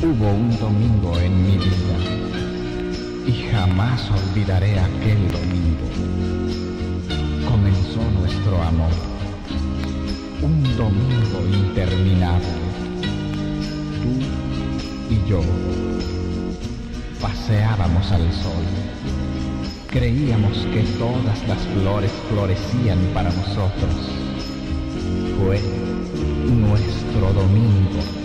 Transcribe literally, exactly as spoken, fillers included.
Hubo un domingo en mi vida y jamás olvidaré aquel domingo. Comenzó nuestro amor, un domingo interminable. Tú y yo paseábamos al sol. Creíamos que todas las flores florecían para nosotros. Fue nuestro domingo.